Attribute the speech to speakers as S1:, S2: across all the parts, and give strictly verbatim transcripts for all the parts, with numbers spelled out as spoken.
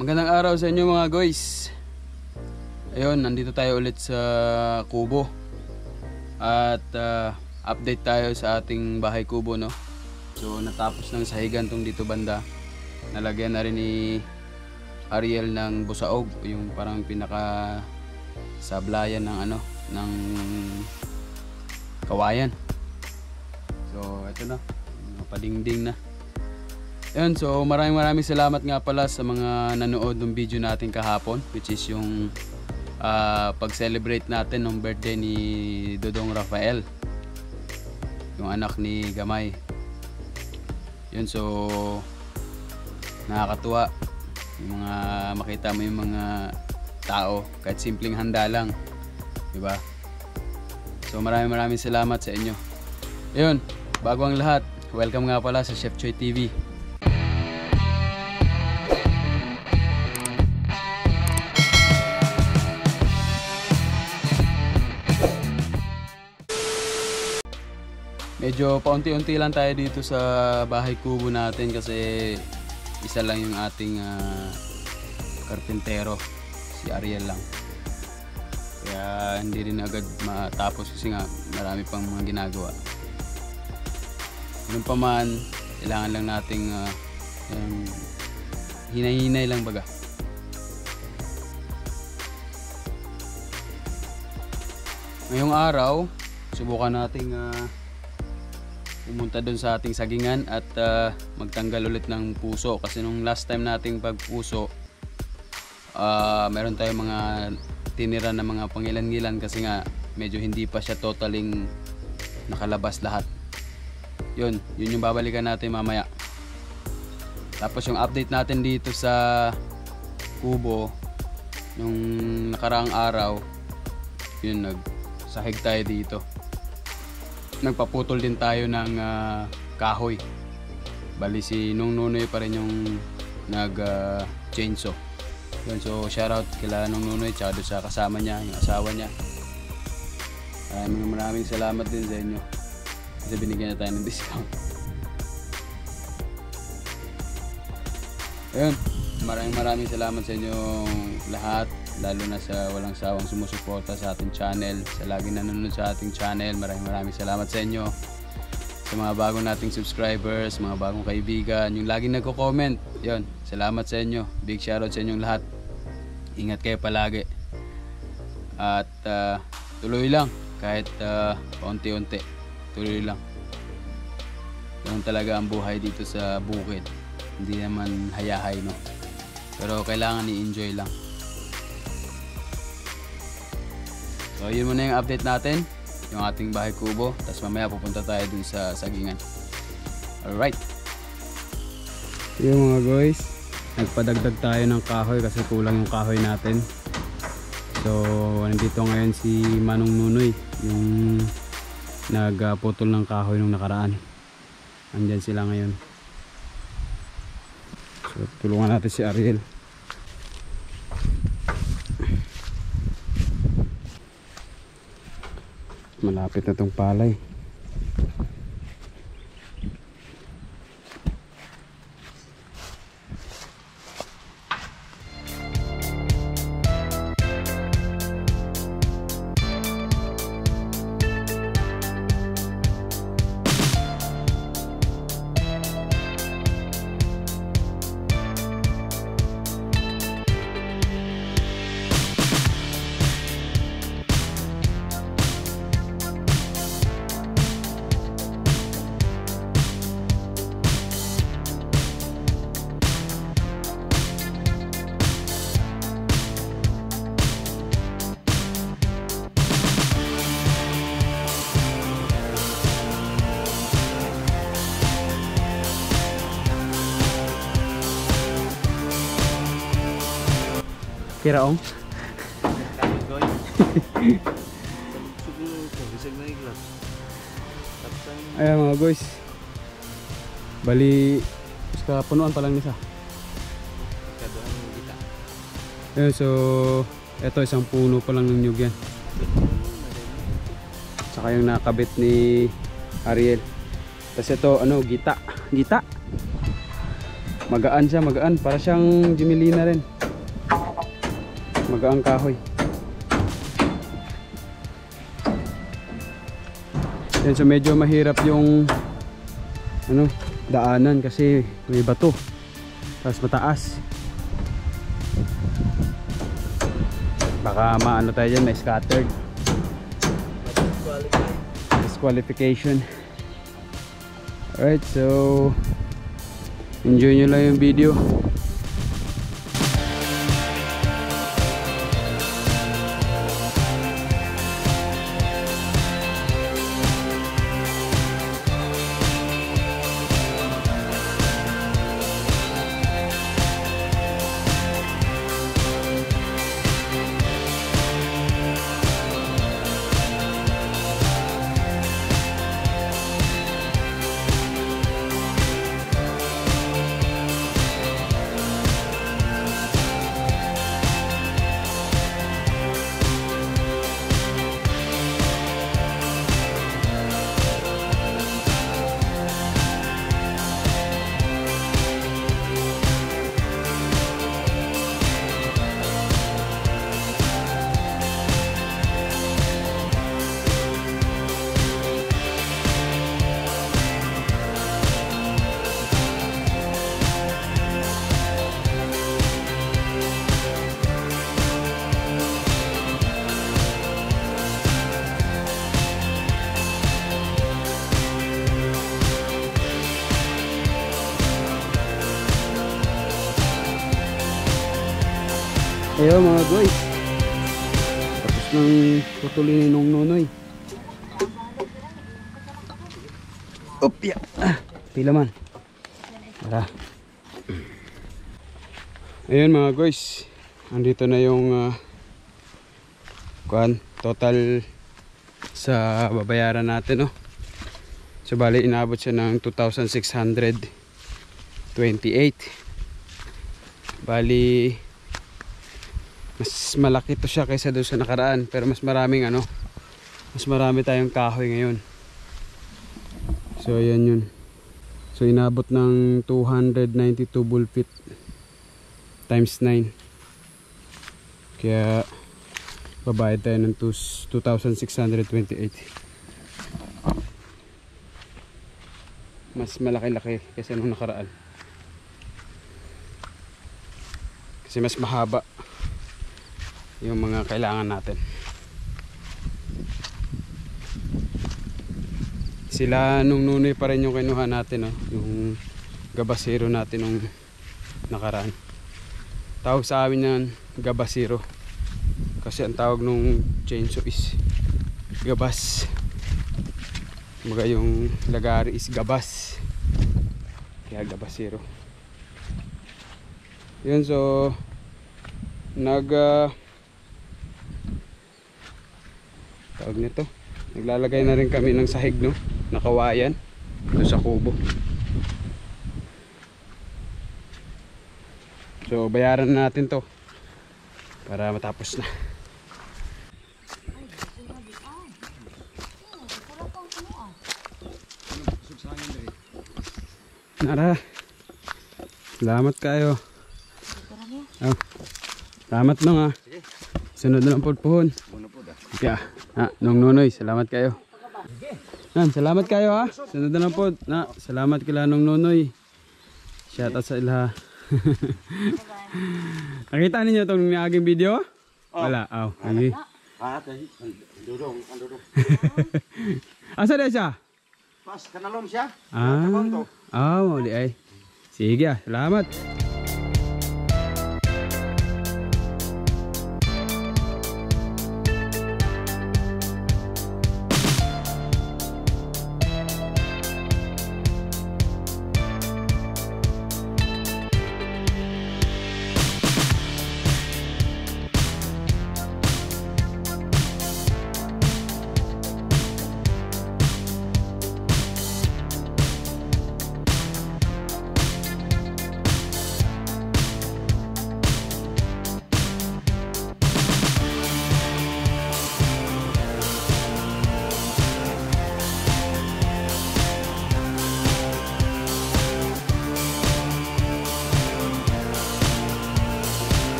S1: Magandang araw sa inyo mga guys. Ayun, nandito tayo ulit sa kubo. At uh, update tayo sa ating bahay kubo, no. So natapos ng sahigan tong dito banda. Nalagyan na rin ni Ariel ng busaog, yung parang pinaka sablayan ng ano, ng kawayan. So ito na, padingding na. Yun, so maraming maraming salamat nga pala sa mga nanood ng video natin kahapon, which is yung uh, pag-celebrate natin ng birthday ni Dodong Rafael, yung anak ni Gamay. Yun, so nakakatuwa yung mga makita mo yung mga tao kahit simpleng handa lang, diba? So maraming maraming salamat sa inyo. Yun, bago ang lahat, welcome nga pala sa Chef Choy T V. Medyo paunti-unti lang tayo dito sa bahay kubo natin kasi isa lang yung ating uh, karpintero, si Ariel lang. Kaya hindi rin agad matapos kasi nga marami pang mga ginagawa. Ganun pa man, kailangan lang nating uh, um, hinay-hinay lang baga. Ngayong araw, subukan nating uh, pumunta doon sa ating sagingan at uh, magtanggal ulit ng puso kasi nung last time nating pagpuso uh, meron tayong mga tinira na mga pangilan-ngilan kasi nga medyo hindi pa siya totaling nakalabas lahat. Yun, yun yung babalikan natin mamaya. Tapos yung update natin dito sa kubo nung nakaraang araw, yun, nagsahig tayo dito. Nagpaputol din tayo ng uh, kahoy. Bali si Nung Nunoy pa rin yung nag uh, chainsaw. Yun, so shoutout kila Nung Nunoy tsaka sa kasama niya, yung asawa niya. Maraming maraming salamat din sa inyo kasi binigyan na tayo ng discount. Ayun, maraming maraming salamat sa inyo lahat, lalo na sa walang sawang sumusuporta sa ating channel, sa laging nanonood sa ating channel. Maraming maraming salamat sa inyo. Sa mga bagong nating subscribers, mga bagong kaibigan, yung laging nagko-comment, yun, salamat sa inyo. Big shoutout sa inyong lahat. Ingat kayo palagi. At uh, tuloy lang, kahit uh, paunti-unti, tuloy lang. Ganun talaga ang buhay dito sa bukid. Hindi naman hayahay, no? Pero kailangan i-enjoy lang. So yun muna yung update natin, yung ating bahay kubo. Tapos mamaya pupunta tayo dun sa sagingan. Alright. Yung mga guys, nagpadagdag tayo ng kahoy kasi kulang yung kahoy natin. So nandito ngayon si Manong Nunoy, yung nagputol ng kahoy nung nakaraan. Andyan sila ngayon. So tulungan natin si Ariel. Malapit na tong palay. Kiraong? Ayan mga guys, bali sa punuan pa lang nisa. Ayan, so eto isang puno pa lang ng nyug yan. Saka yung nakabit ni Ariel. Tapos ito ano, gita. Gita. Magaan siya, magaan. Para siyang Jimelina rin. Magaang kahoy. Yan, so medyo mahirap yung ano, daanan kasi may bato. Tapos mataas. Baka maano tayo dyan, may scattered. Disqualification. Alright, so enjoy nyo lang yung video. Ayo mga guys, tapos nang putulin ng Nonoy. Opya, ah, pila man. Tara. Ayun mga guys, andito na yung uh, kuan, total sa babayaran natin, no? So bali inabot siya ng two thousand six hundred twenty-eight. Bali mas malaki to siya kaysa doon sa nakaraan, pero mas maraming ano, mas marami tayong kahoy ngayon. So ayan yun. So inabot ng two hundred ninety-two bull feet times nine. Kaya babayad tayo ng two thousand six hundred twenty-eight. Mas malaki-laki kasi nung nakaraan. Kasi mas mahaba yung mga kailangan natin. Sila nung Nonoy pa rin yung kinuha natin, no? Yung gabasero natin nung nakaraan. Tawag sa amin yan gabasero kasi ang tawag nung chainsaw is gabas. Mga yung lagari is gabas, kaya gabasero. Yun, so nag uh, tawag nito, naglalagay na rin kami ng sahig, no, nakawayan doon sa kubo. So bayaran na natin to para matapos na. Nara, salamat kayo. Oh, salamat nung ah. Sunod na lang po pohon. Yeah. Ah, nung Nonoy, salamat kayo. Nan, salamat kayo ha. Sunod na lang po. Na, salamat kila nung Nonoy. Shout out sa ila. Nakita ninyo itong aking video? Wala. Aw, oh, lagi. Asa na siya?
S2: Pas, kanalom siya.
S1: Ah, ah, oh, di ay. Sige ah, salamat.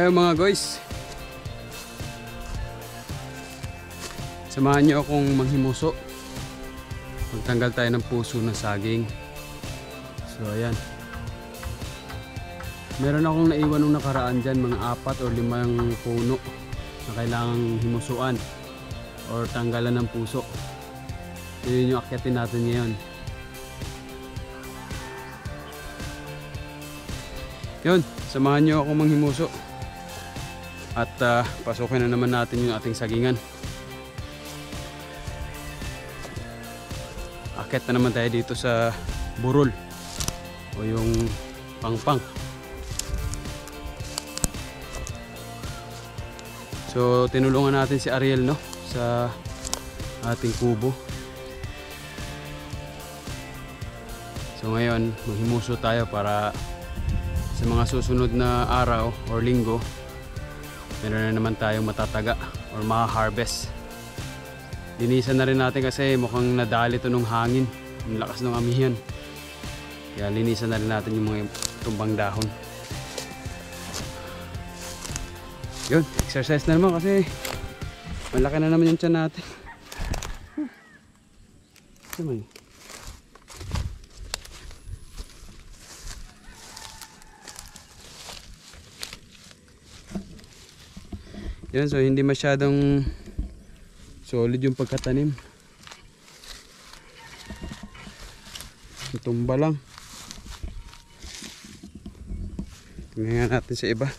S1: tayo mga guys. Samahan nyo akong manghimuso. Magtanggal tayo ng puso ng saging. So ayan. Meron akong naiwan nung nakaraan dyan, mga apat o limang puno na kailangang himusuan or tanggalan ng puso. So yun yung akyatin natin ngayon. Yun, samahan nyo ako manghimuso. At uh, pasukin na naman natin yung ating sagingan. Akyat na naman tayo dito sa burol o yung pangpang. So tinulungan natin si Ariel, no, sa ating kubo. So ngayon maghimuso tayo para sa mga susunod na araw or linggo meron na naman tayong matataga or ma-harvest. Linisan na rin natin kasi mukhang nadali ito nung hangin, yung lakas ng amihan. Kaya linisan na rin natin yung mga tumbang dahon. Yun, exercise na naman kasi malaki na naman yung tiyan natin. Huh. Yan, so hindi masyadong solid yung pagkatanim. Tumba lang. Tingnan natin sa iba.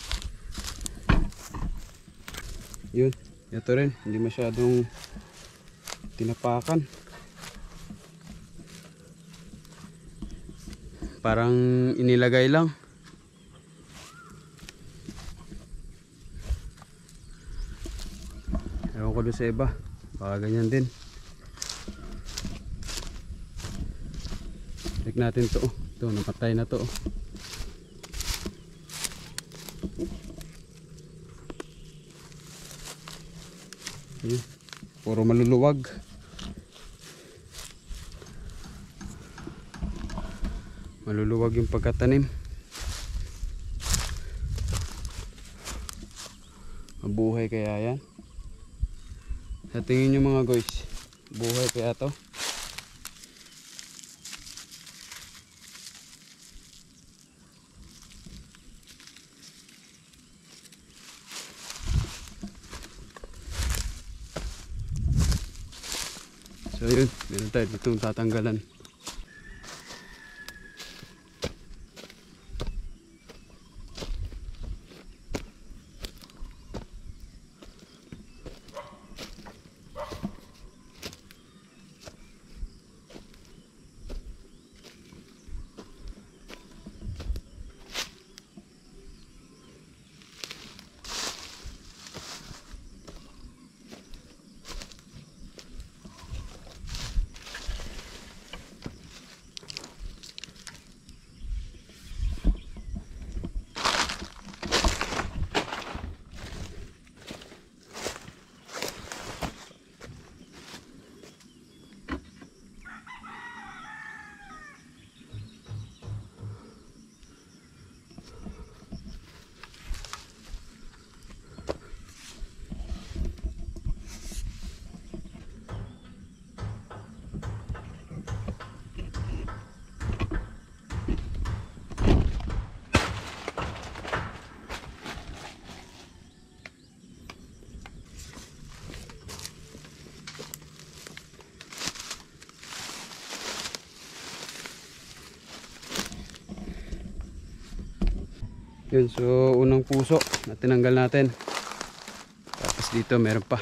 S1: Yun, ito rin, hindi masyadong tinapakan. Parang inilagay lang. Ewan ko doon sa iba, baka ganyan din. Check natin to. Ito, napatay na to. Ayun, puro maluluwag. Maluluwag yung pagkatanim. Mabuhay kaya yan? Sa tingin nyo mga guys, buhay kaya to? So yun, meron tayo ditong tatanggalan. Yun, so unang puso na tinanggal natin. Tapos dito meron pa.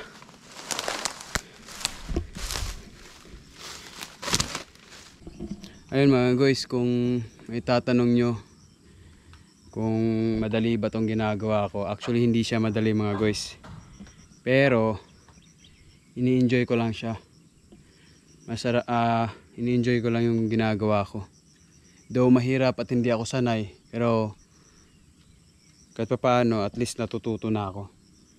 S1: Ayun mga guys, kung may tatanong nyo kung madali ba tong ginagawa ko, actually hindi siya madali mga guys. Pero ini-enjoy ko lang siya. Masarap, uh, ini-enjoy ko lang yung ginagawa ko. Though mahirap at hindi ako sanay, pero kahit pa paano, at least natututo na ako.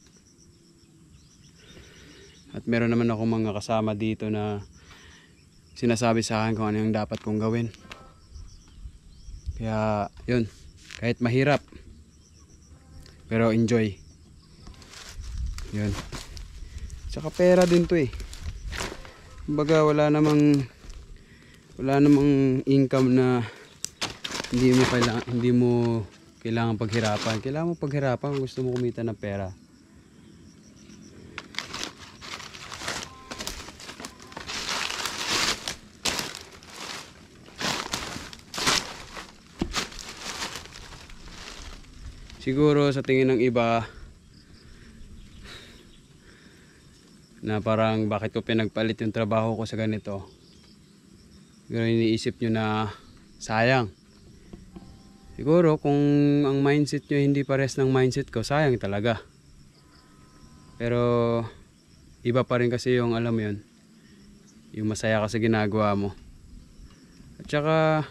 S1: At meron naman ako mga kasama dito na sinasabi sa akin kung ano yung dapat kong gawin. Kaya yun, kahit mahirap, Pero enjoy. Yun. Tsaka pera din to eh. Kumbaga wala namang wala namang income na hindi mo kailangan hindi mo kailangan paghirapan. Kailangan mo paghirapan kung gusto mo kumita ng pera. Siguro sa tingin ng iba na parang bakit ko pinagpalit yung trabaho ko sa ganito. Siguro iniisip nyo na sayang. Siguro kung ang mindset nyo hindi pares ng mindset ko, sayang talaga. Pero iba pa rin kasi yung alam mo yun, yung masaya ka sa ginagawa mo. At saka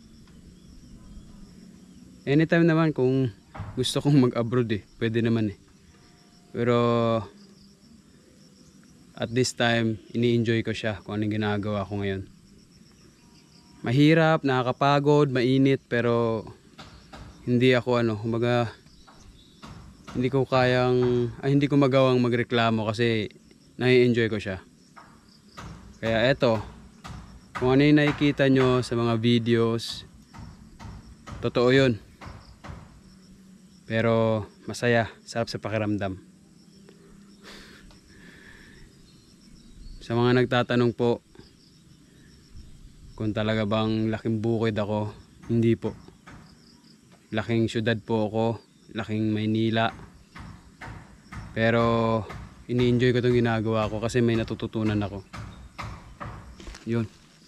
S1: anytime naman kung gusto kong mag-abroad eh, pwede naman eh. Pero at this time, ini-enjoy ko siya kung anong ginagawa ko ngayon. Mahirap, nakakapagod, mainit, pero hindi ako ano, kumbaga hindi ko kayang, ay hindi ko magawang magreklamo kasi nai-enjoy ko siya. Kaya eto, kung ano yung nakikita nyo sa mga videos, totoo yun. Pero masaya, sarap sa pakiramdam. Sa mga nagtatanong po kung talaga bang laking bukid ako, hindi po. Laking syudad po ako, laking Maynila. Pero ini-enjoy ko itong ginagawa ko kasi may natututunan ako. Yun.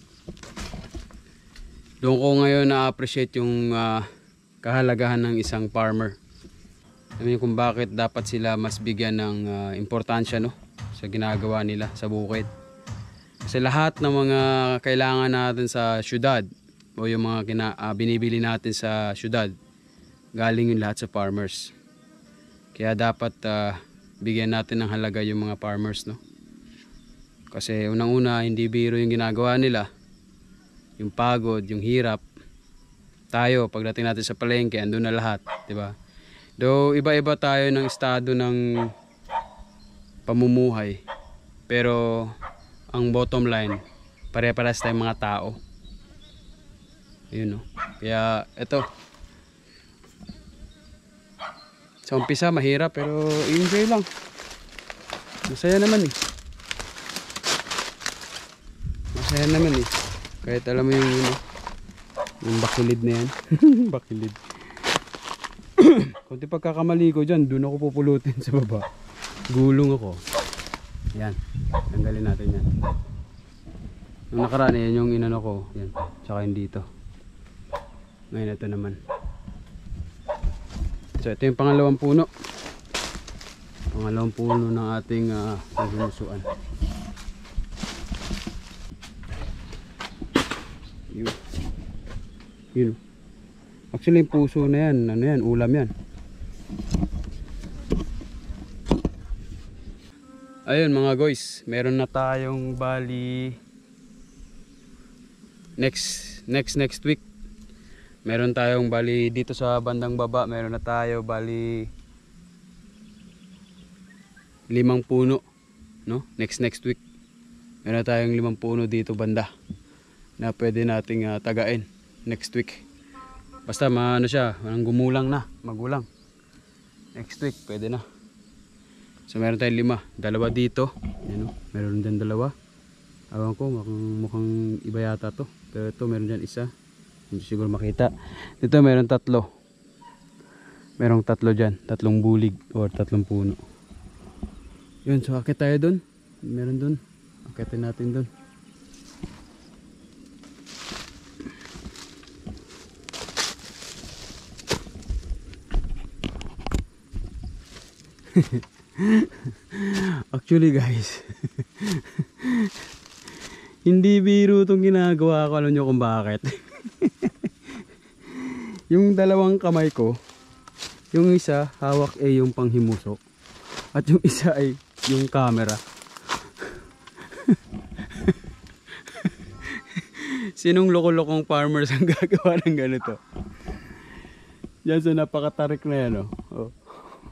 S1: Doon ko ngayon na-appreciate yung uh, kahalagahan ng isang farmer. Alam niyo kung bakit dapat sila mas bigyan ng uh, importansya no, sa ginagawa nila sa bukid. Kasi lahat ng mga kailangan natin sa syudad o yung mga kina, uh, binibili natin sa syudad, galing yung lahat sa farmers. Kaya dapat uh, bigyan natin ng halaga yung mga farmers. No? Kasi unang-una, hindi biro yung ginagawa nila. Yung pagod, yung hirap. Tayo, pagdating natin sa palengke, andun na lahat. Diba? Though iba-iba tayo ng estado ng pamumuhay, pero ang bottom line, pare-parehas tayong mga tao. Yun, no? Kaya eto, sa umpisa mahirap pero enjoy lang. Masaya naman eh. Masaya naman eh. Kahit alam mo yung yun, no? Yung bakilid na yan. Bakilid. Kunti pagkakamali ko dyan, doon ako pupulutin sa baba. Gulong ako. Yan. Tanggalin natin yan. Yung nakaraan yan yung inano ko. Yan. Tsaka yung dito. Ngayon ito naman. So ito yung pangalawang puno. Pangalawang puno ng ating uh, naginusuan. Yun. Yun. Actually yung puso na yan, ano yan, ulam yan. Ayun mga guys, meron na tayong bali next next next week. Meron tayong bali dito sa bandang baba, meron na tayo bali limang puno, no? Next next week. Meron na tayong limang puno dito banda na pwede nating uh, tagain next week. Basta maano siya, walang gumulang na, magulang. Next week, pwede na. So meron tayong lima, dalawa dito. Yan, no? Meron din dalawa. Awan ko, mukhang, mukhang iba yata to. Pero ito, meron dyan isa. Hindi siguro makita. Dito meron tatlo. Merong tatlo dyan, tatlong bulig or tatlong puno. Yun, so akit tayo dun. Meron dun. Akitin natin dun. Actually guys, hindi biro itong ginagawa ko. Alam nyo kung bakit? Yung dalawang kamay ko, yung isa hawak ay yung panghimusok at yung isa ay yung camera. Sinong loko-lokong farmers ang gagawa ng ganito? Yan sa napakatarik na yan, oh. Oh.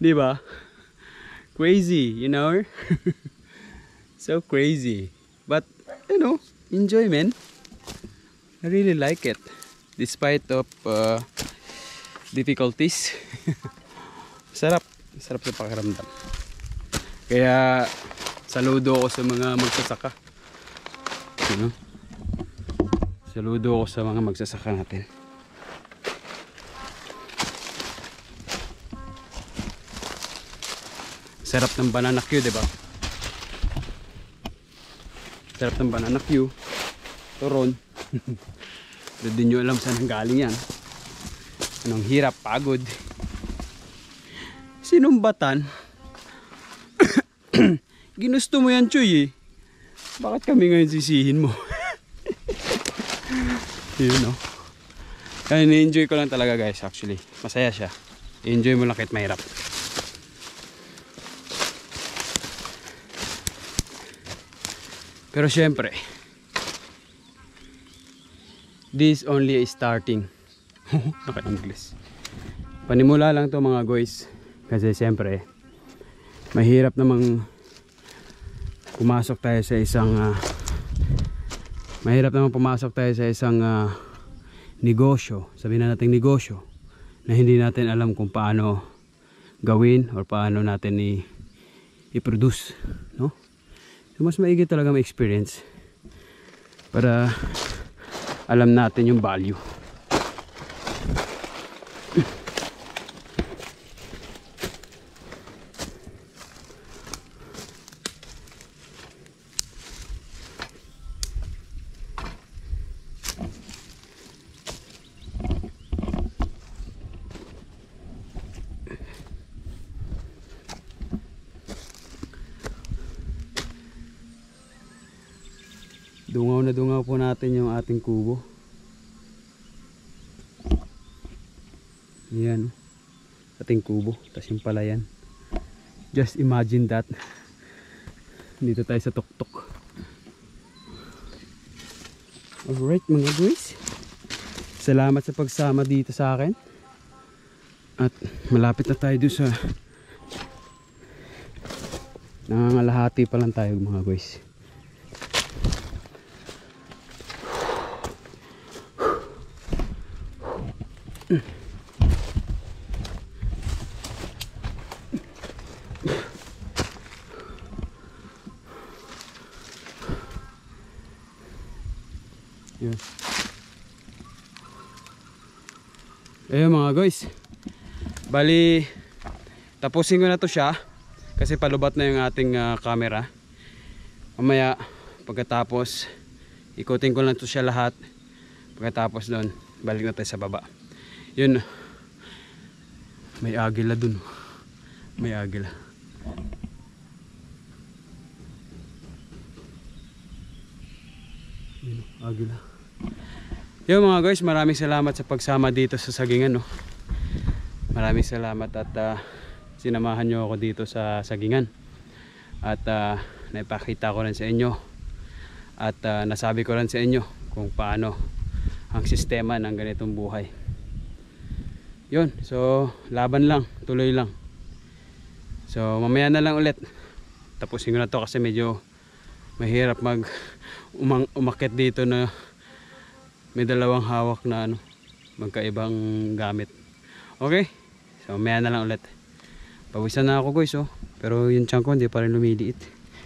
S1: Di ba? Crazy, you know? So crazy. But, you know, enjoy, man. I really like it. Despite of uh, difficulties. Sarap. Sarap sa pakiramdam. Kaya, saludo ako sa mga magsasaka. You know? Saludo ako sa mga magsasaka natin. Sarap ng banana Q, diba? Sarap ng banana Q. Turon. Doon din nyo alam saan galing yan. Anong hirap, pagod. Sinumbatan. Ginusto mo yan, Chuy, eh. Bakit kami ngayon sisihin mo? Yun, no? Kaya ni-enjoy ko lang talaga, guys, actually. Masaya siya. I-enjoy mo lang kahit mahirap. Pero syempre, this only is starting. Naka-English. Panimula lang to mga guys. Kasi syempre, mahirap namang pumasok tayo sa isang uh, mahirap namang pumasok tayo sa isang uh, negosyo. Sabihin na natin negosyo na hindi natin alam kung paano gawin or paano natin i-produce, no? So, mas maigi talaga may experience para alam natin yung value. Dungaw na dungaw po natin yung ating kubo. Yan, ating kubo, tapos yung palayan. Just imagine that. Dito tayo sa tuktok. Alright mga guys, salamat sa pagsama dito sa akin. At malapit na tayo doon sa nangangalahati pa lang tayo mga guys. Yun. Ayun mga guys, bali tapusin ko na to siya kasi palubat na yung ating uh, camera. Mamaya pagkatapos ikutin ko lang to siya lahat. Pagkatapos doon balik na tayo sa baba. Yun, may agila dun, may agila. Yun, agila. Yo mga guys, maraming salamat sa pagsama dito sa Sagingan, no? Maraming salamat at uh, sinamahan nyo ako dito sa Sagingan. At uh, naipakita ko rin sa inyo. At uh, nasabi ko rin sa inyo kung paano ang sistema ng ganitong buhay. Yun, so laban lang, tuloy lang. So mamaya na lang ulit. Tapusin ko na to kasi medyo mahirap mag umang, umakit dito na may dalawang hawak na ano, magkaibang gamit. Okay, so mamaya na lang ulit. Pawisan na ako guys, oh. Pero yung tiyan ko hindi pa rin lumiliit.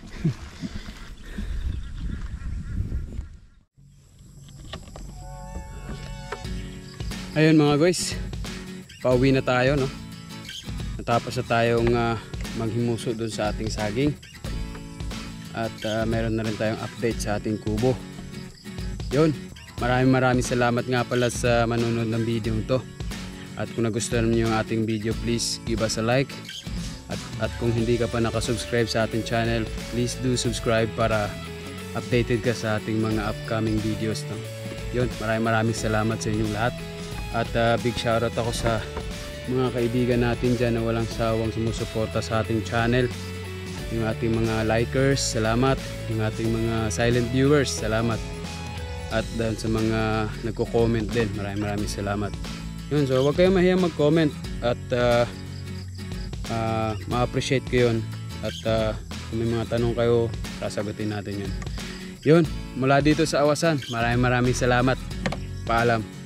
S1: Ayun mga guys, pauwi na tayo, no? Natapos na tayong uh, maghimuso dun sa ating saging. At uh, meron na rin tayong update sa ating kubo. Yun, maraming maraming salamat nga pala sa manonood ng video to. At kung nagustuhan niyo yung ating video, please give us a like. At, at kung hindi ka pa nakasubscribe sa ating channel, please do subscribe para updated ka sa ating mga upcoming videos, no? Yun, maraming maraming salamat sa inyong lahat. At uh, big shoutout ako sa mga kaibigan natin dyan na walang sawang sumusuporta sa ating channel. Yung ating mga likers, salamat. Yung ating mga silent viewers, salamat. At dahil sa mga nagko-comment din, maraming maraming salamat. Yun, so huwag kayong mahiyang mag-comment. At uh, uh, ma-appreciate ko yun. At uh, kung may mga tanong kayo, sasagutin natin yun. Yun, mula dito sa Awasan, maraming maraming salamat. Paalam.